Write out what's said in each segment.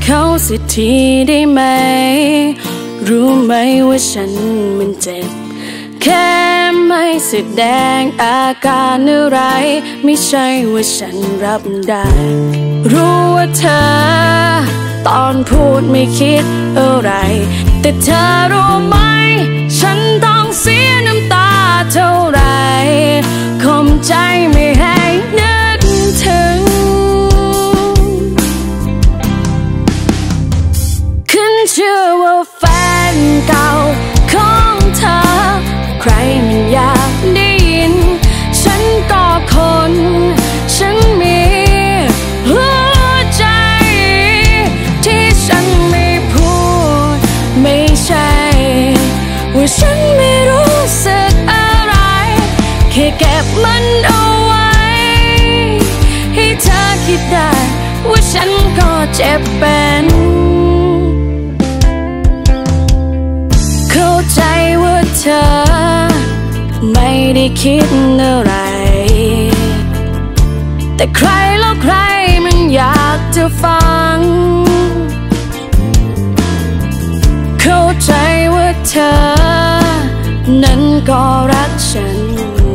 เขาสักทีได้ไหมรู้ไหมว่าฉันมันเจ็บแค่ไม่แสดงอาการอะไรไม่ใช่ว่าฉันรับได้รู้ว่าเธอตอนพูดไม่คิดอะไรแต่เธอรู้ไหมฉันต้องเสียน้ำตาเท่าไรข่มใจไม่ให้นึกถึงขึ้นชื่อว่าแฟนเก่าของเธอใครมันอยากได้ยินฉันก็คนฉันมีหัวใจที่ฉันไม่พูดไม่ใช่ว่าฉันไม่รู้สึกอะไรแค่เก็บมันเอาไว้ให้เธอคิดได้ว่าฉันก็เจ็บเป็นเข้าใจว่าเธอไม่ได้คิดอะไรแต่ใครแล้วใครมันอยากจะฟังเข้าใจว่าเธอนั้นก็รักฉัน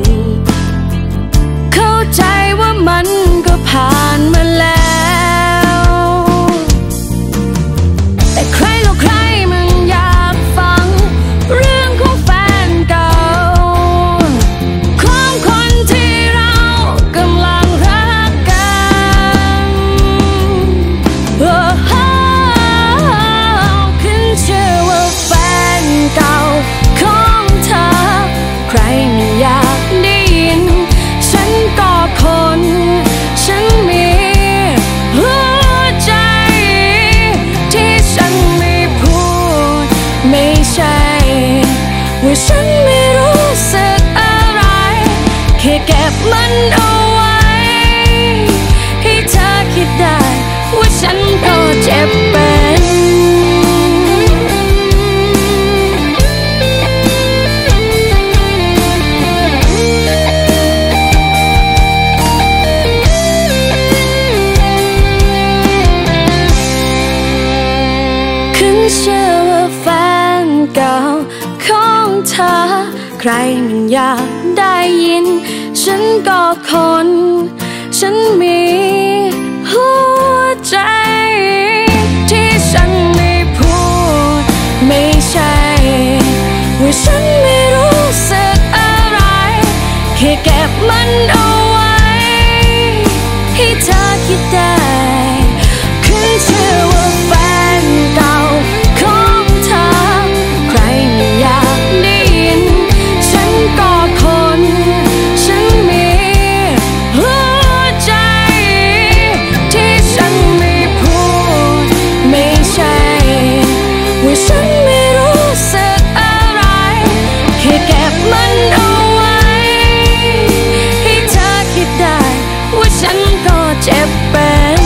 เข้าใจว่ามันก็ผ่านมาแล้วแต่ใครแล้วใครมันอยากฟังเรื่องของแฟนเก่าของคนที่เรากำลังรักกันขึ้นชื่อว่าแฟนเก่าของเธอใครไม่อยากได้ยินฉันก็คนฉันมีหัวใจที่ฉันไม่พูดไม่ใช่ว่าฉันไม่รู้สึกอะไรแค่เก็บมันเอาไว้ให้เธอคิดได้ว่าฉันก็เจ็บเป็นขึ้นชื่อว่าแฟนเก่าของเธอใครมันอยากได้ยินฉันก็คนฉันมีหัวใจที่ฉันไม่พูดไม่ใช่ว่าฉันไม่รู้สึกอะไรแค่เก็บมันเอาไว้ให้เธอคิดได้ขึ้นชื่อว่าแฟนเก่าของเธอใครไม่อยากได้ยินฉันก็คนฉันมีหัวใจที่ฉันไม่พูดไม่ใช่ว่าฉันไม่รู้สึกอะไรแค่เก็บมันเอาไว้ให้เธอคิดได้ว่าฉันก็เจ็บเป็น